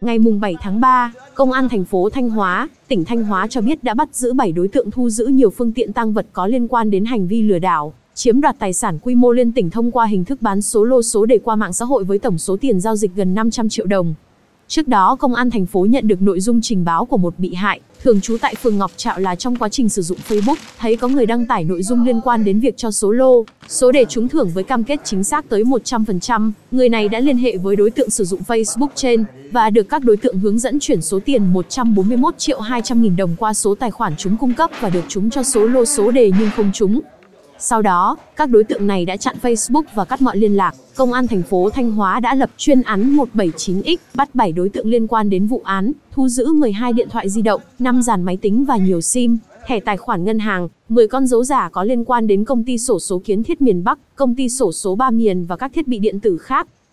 Ngày 7 tháng 3, Công an thành phố Thanh Hóa, tỉnh Thanh Hóa cho biết đã bắt giữ 7 đối tượng thu giữ nhiều phương tiện tang vật có liên quan đến hành vi lừa đảo, chiếm đoạt tài sản quy mô liên tỉnh thông qua hình thức bán số lô số đề qua mạng xã hội với tổng số tiền giao dịch gần 500 triệu đồng. Trước đó, Công an thành phố nhận được nội dung trình báo của một bị hại, thường trú tại phường Ngọc Trạo là trong quá trình sử dụng Facebook, thấy có người đăng tải nội dung liên quan đến việc cho số lô, số đề trúng thưởng với cam kết chính xác tới 100%. Người này đã liên hệ với đối tượng sử dụng Facebook trên, và được các đối tượng hướng dẫn chuyển số tiền 141.200.000 đồng qua số tài khoản chúng cung cấp và được trúng cho số lô số đề nhưng không trúng. Sau đó, các đối tượng này đã chặn Facebook và cắt mọi liên lạc. Công an thành phố Thanh Hóa đã lập chuyên án 179X, bắt 7 đối tượng liên quan đến vụ án, thu giữ 12 điện thoại di động, 5 dàn máy tính và nhiều SIM, thẻ tài khoản ngân hàng, 10 con dấu giả có liên quan đến công ty xổ số Kiến Thiết miền Bắc, công ty xổ số Ba Miền và các thiết bị điện tử khác.